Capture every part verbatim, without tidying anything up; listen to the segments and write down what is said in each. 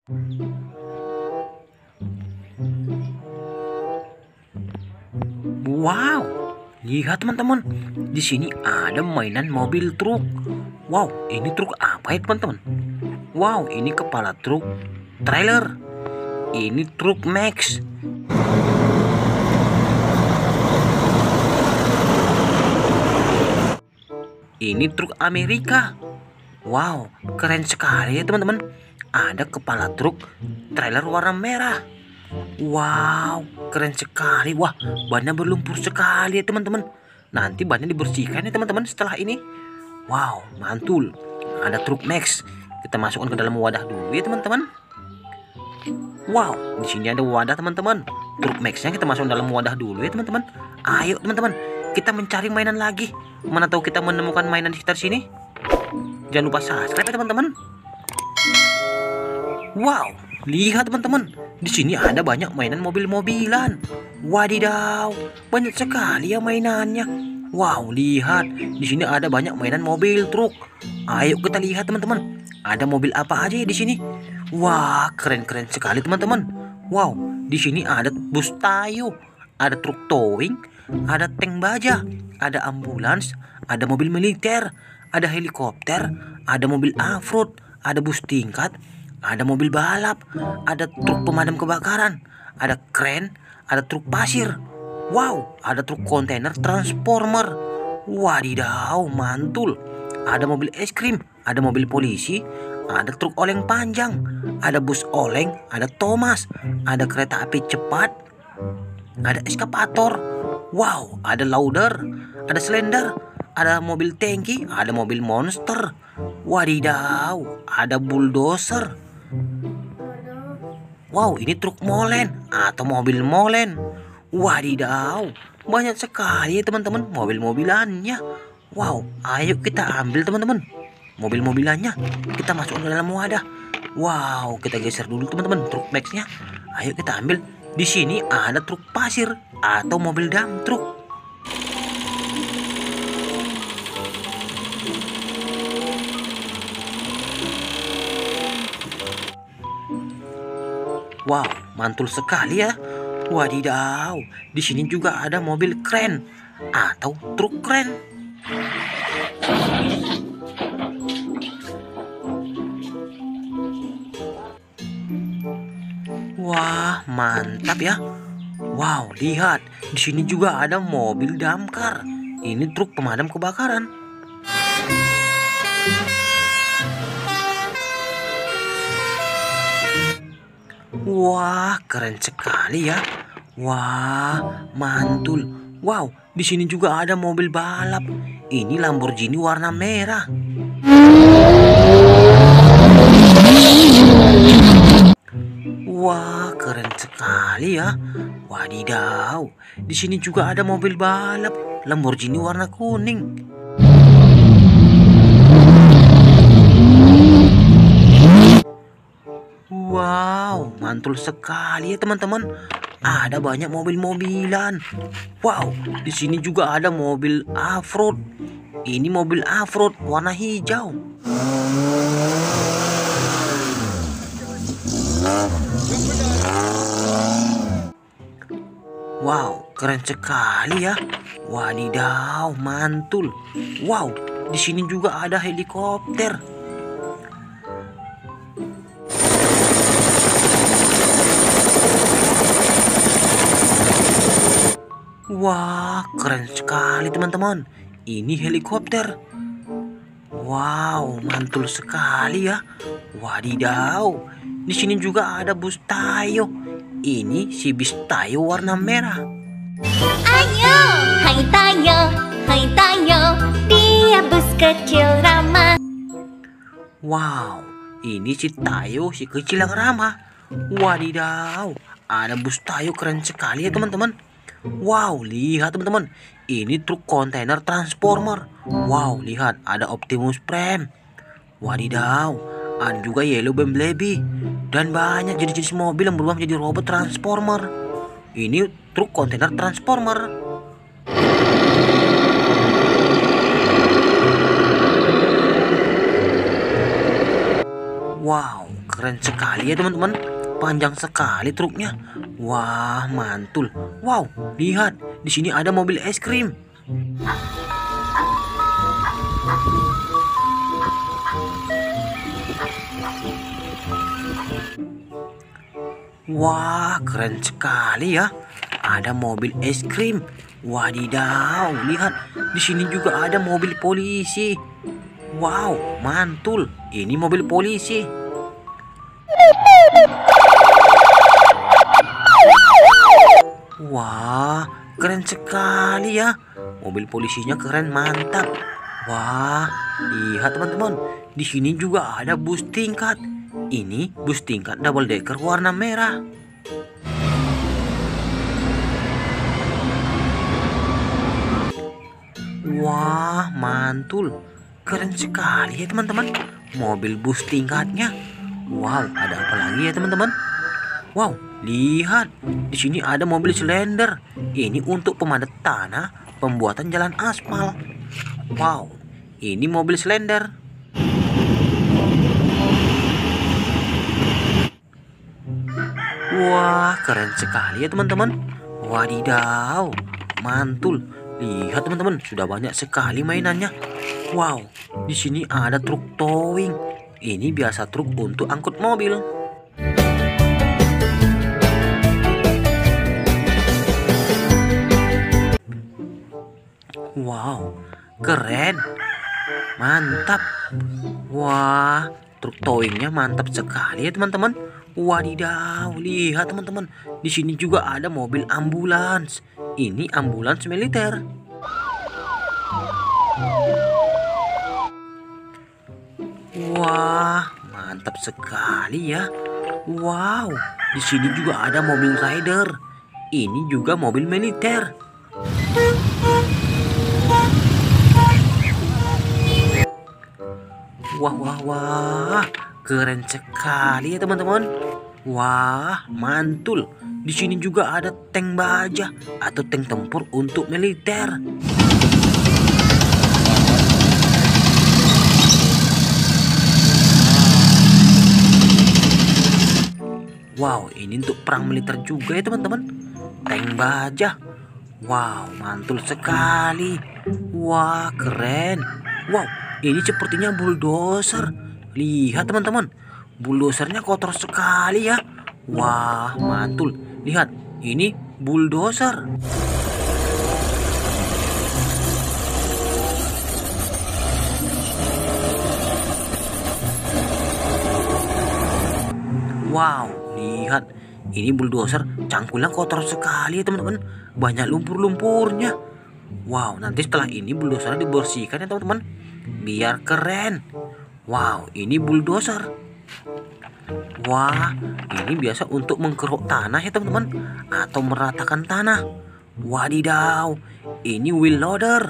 Wow, lihat teman-teman, di sini ada mainan mobil truk. Wow, ini truk apa ya teman-teman? Wow, ini kepala truk trailer. Ini truk Max. Ini truk Amerika. Wow, keren sekali ya teman-teman. Ada kepala truk trailer warna merah. Wow, keren sekali. Wah, bannya berlumpur sekali ya teman-teman. Nanti bannya dibersihkan ya teman-teman setelah ini. Wow, mantul. Ada truk Max. Kita masukkan ke dalam wadah dulu ya teman-teman. Wow, di sini ada wadah teman-teman. Truk Max-nya kita masukkan dalam wadah dulu ya teman-teman. Ayo teman-teman, kita mencari mainan lagi. Mana tahu kita menemukan mainan di sekitar sini. Jangan lupa subscribe ya teman-teman. Wow, lihat teman-teman, di sini ada banyak mainan mobil-mobilan. Wadidaw, banyak sekali ya mainannya. Wow, lihat, di sini ada banyak mainan mobil truk. Ayo kita lihat teman-teman, ada mobil apa aja ya di sini? Wah, keren-keren sekali teman-teman. Wow, di sini ada bus Tayo, ada truk towing, ada tank baja, ada ambulans, ada mobil militer, ada helikopter, ada mobil off-road, ada bus tingkat, ada mobil balap, ada truk pemadam kebakaran, ada kren, ada truk pasir. Wow, ada truk kontainer transformer. Wadidaw, mantul. Ada mobil es krim, ada mobil polisi, ada truk oleng panjang, ada bus oleng, ada Thomas, ada kereta api cepat, ada eskavator. Wow, ada loader, ada slender, ada mobil tangki, ada mobil monster. Wadidaw, ada bulldozer. Wow, ini truk molen atau mobil molen. Wadidaw, banyak sekali ya teman-teman mobil-mobilannya. Wow, ayo kita ambil teman-teman mobil-mobilannya. Kita masukkan ke dalam wadah. Wow, kita geser dulu teman-teman truk Max-nya. Ayo kita ambil. Di sini ada truk pasir atau mobil dump truk. Wow, mantul sekali ya. Wadidaw, di sini juga ada mobil kren atau truk kren. Wah, mantap ya. Wow, lihat, di sini juga ada mobil damkar. Ini truk pemadam kebakaran. Wah, keren sekali ya. Wah, mantul. Wow, di sini juga ada mobil balap. Ini Lamborghini warna merah. Wah, keren sekali ya. Wadidaw, di sini juga ada mobil balap Lamborghini warna kuning. Wow, mantul sekali ya teman-teman. Ada banyak mobil-mobilan. Wow, di sini juga ada mobil off-road. Ini mobil off-road warna hijau. Wow, keren sekali ya. Wadidaw, mantul. Wow, di sini juga ada helikopter. Wah, keren sekali teman-teman. Ini helikopter. Wow, mantul sekali ya. Wadidaw. Di sini juga ada bus Tayo. Ini si bis Tayo warna merah. Ayo, hai Tayo, hai Tayo, dia bus kecil ramah. Wow, ini si Tayo si kecil yang ramah. Wadidaw, ada bus Tayo keren sekali ya teman-teman. Wow, lihat teman-teman, ini truk kontainer transformer. Wow, lihat ada Optimus Prime. Wadidaw, ada juga Yellow Bumblebee. Dan banyak jenis-jenis mobil yang berubah menjadi robot transformer. Ini truk kontainer transformer. Wow, keren sekali ya teman-teman. Panjang sekali truknya. Wah, mantul. Wow, lihat, di sini ada mobil es krim. Wah, keren sekali ya. Ada mobil es krim. Wadidaw, lihat, di sini juga ada mobil polisi. Wow, mantul. Ini mobil polisi. Wah, keren sekali ya. Mobil polisinya keren, mantap. Wah, lihat teman-teman. Di sini juga ada bus tingkat. Ini bus tingkat double decker warna merah. Wah, mantul. Keren sekali ya teman-teman. Mobil bus tingkatnya. Wow, ada apa lagi ya teman-teman? Wow, lihat. Di sini ada mobil Slender. Ini untuk pemadat tanah, pembuatan jalan aspal. Wow, ini mobil Slender. Wah, keren sekali ya teman-teman. Wadidaw, mantul. Lihat teman-teman, sudah banyak sekali mainannya. Wow, di sini ada truk towing. Ini biasa truk untuk angkut mobil. Wow, keren. Mantap. Wah, truk towingnya mantap sekali ya teman-teman. Wadidaw, lihat teman-teman. Di sini juga ada mobil ambulans. Ini ambulans militer. Wah, mantap sekali ya. Wow, di sini juga ada mobil rider. Ini juga mobil militer. Wah, wah, wah. Keren sekali ya teman-teman. Wah, mantul. Di sini juga ada tank baja atau tank tempur untuk militer. Wow, ini untuk perang militer juga ya teman-teman. Tank baja. Wow, mantul sekali. Wah, keren. Wow, ini sepertinya bulldozer. Lihat teman-teman, bulldozernya kotor sekali ya. Wah, mantul. Lihat, ini bulldozer. Wow, lihat, ini bulldozer cangkulnya kotor sekali ya teman-teman. Banyak lumpur-lumpurnya. Wow, nanti setelah ini bulldozer dibersihkan ya teman-teman, biar keren. Wow, ini bulldozer. Wah, ini biasa untuk mengkeruk tanah ya teman-teman, atau meratakan tanah. Wadidaw, ini wheel loader.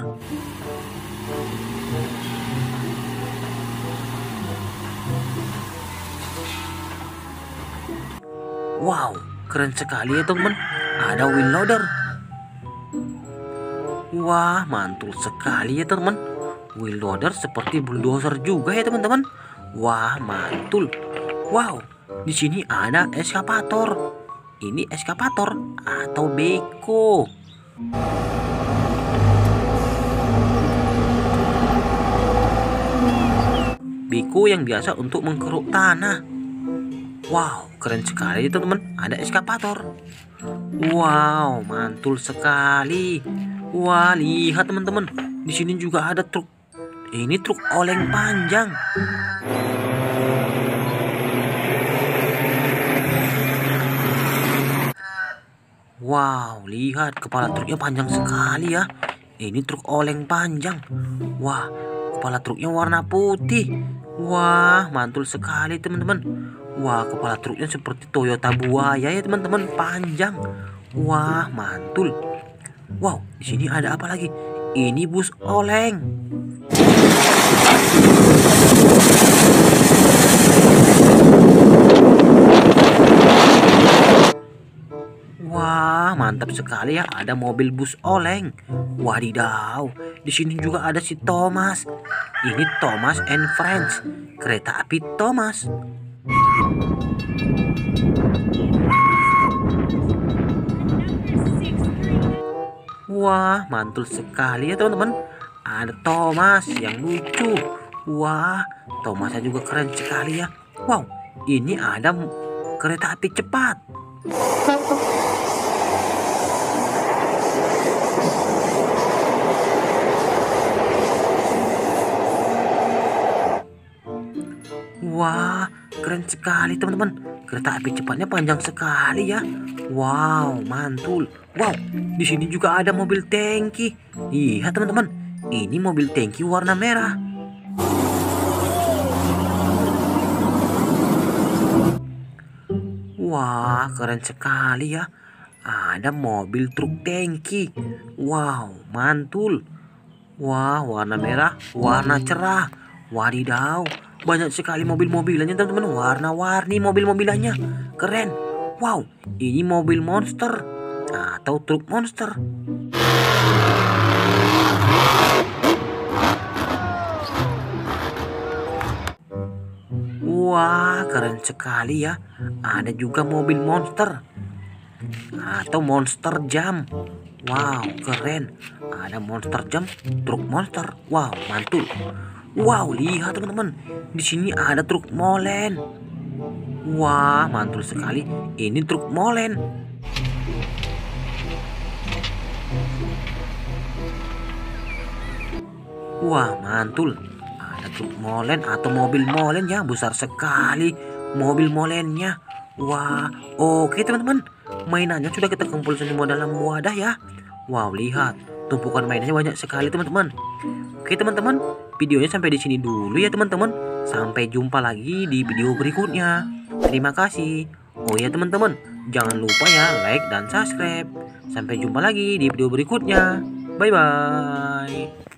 Wow, keren sekali ya teman-teman. Ada wheel loader. Wah, mantul sekali ya teman-teman. Wheel loader seperti bulldozer juga ya teman-teman. Wah, mantul. Wow, di sini ada eskavator. Ini eskavator atau beko. Beko yang biasa untuk mengkeruk tanah. Wow, keren sekali ya teman-teman. Ada eskavator. Wow, mantul sekali. Wah, lihat teman-teman. Di sini juga ada truk. Ini truk oleng panjang. Wow, lihat kepala truknya panjang sekali ya. Ini truk oleng panjang. Wah, kepala truknya warna putih. Wah, mantul sekali teman-teman. Wah, kepala truknya seperti Toyota Buaya ya teman-teman, panjang. Wah, mantul. Wow, di sini ada apa lagi? Ini bus oleng. Wah, mantap sekali ya, ada mobil bus oleng. Wadidaw, di sini juga ada si Thomas. Ini Thomas and Friends, kereta api Thomas. Wah, mantul sekali ya teman-teman. Ada Thomas yang lucu. Wah, Thomasnya juga keren sekali ya. Wow, ini ada kereta api cepat. Wah, keren sekali teman-teman. Kereta api cepatnya panjang sekali ya. Wow, mantul. Wow, di sini juga ada mobil tangki. Lihat teman-teman, ini mobil tangki warna merah. Wah, keren sekali ya. Ada mobil truk tangki. Wow, mantul. Wah, warna merah, warna cerah. Wadidaw, banyak sekali mobil-mobilannya teman-teman. Warna-warni mobil-mobilannya. Keren. Wow, ini mobil monster atau truk monster. Wah, keren sekali ya. Ada juga mobil monster atau monster jam. Wow, keren. Ada monster jam, truk monster. Wow, mantul. Wow, lihat teman-teman. Di sini ada truk molen. Wah, mantul sekali. Ini truk molen. Wah, mantul. Ada truk molen atau mobil molen ya, besar sekali mobil molennya. Wah, oke teman-teman. Mainannya sudah kita kumpul semua dalam wadah ya. Wow, lihat. Tumpukan mainannya banyak sekali teman-teman. Oke teman-teman, videonya sampai di sini dulu ya teman-teman. Sampai jumpa lagi di video berikutnya. Terima kasih. Oh ya teman-teman, jangan lupa ya like dan subscribe. Sampai jumpa lagi di video berikutnya. Bye bye.